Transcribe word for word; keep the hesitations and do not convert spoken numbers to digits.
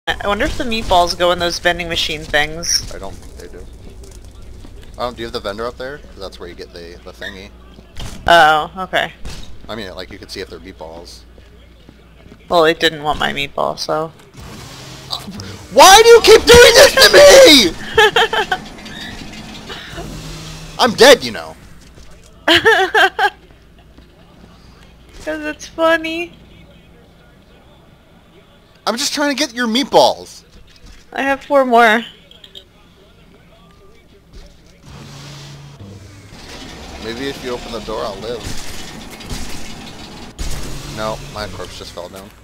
I wonder if the meatballs go in those vending machine things. I don't think they do. Um, do you have the vendor up there? 'Cause that's where you get the, the thingy. Oh, okay. I mean, like, you can see if they're meatballs. Well, it didn't want my meatball, so... Why do you keep doing this to me?! I'm dead, you know. Because it's funny. I'm just trying to get your meatballs. I have four more. Maybe if you open the door, I'll live. No, my corpse just fell down.